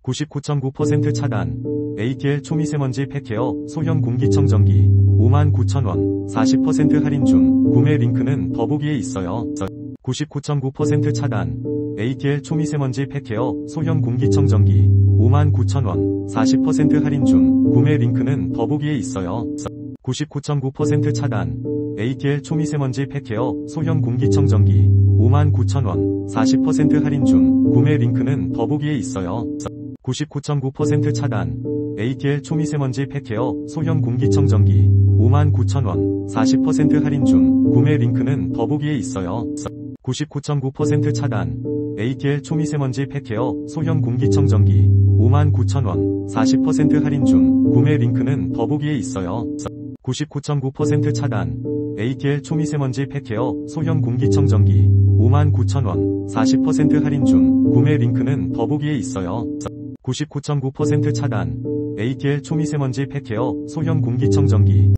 99.9% 차단. ATL 초미세먼지 팩케어 소형 공기청정기 59,000원 40% 할인 중. 구매 링크는 더보기에 있어요. 99.9% 차단. ATL 초미세먼지 팩케어 소형 공기청정기 59,000원 40% 할인 중. 구매 링크는 더보기에 있어요. 99.9% 차단. ATL 초미세먼지 팩케어 소형 공기청정기 59,000원 40% 할인 중. 구매 링크는 더보기에 있어요. 99.9% 차단. ATL 초미세먼지 팩케어 소형 공기청정기 59,000원 40% 할인 중. 구매 링크는 더보기에 있어요. 99.9% 차단. ATL 초미세먼지 팩케어 소형 공기청정기 59,000원 40% 할인 중. 구매 링크는 더보기에 있어요. 99.9% 차단. ATL 초미세먼지 팩케어 소형 공기청정기 59,000원 40% 할인 중. 구매 링크는 더보기에 있어요. 99.9% 차단. ATL 초미세먼지 팩케어 소형 공기청정기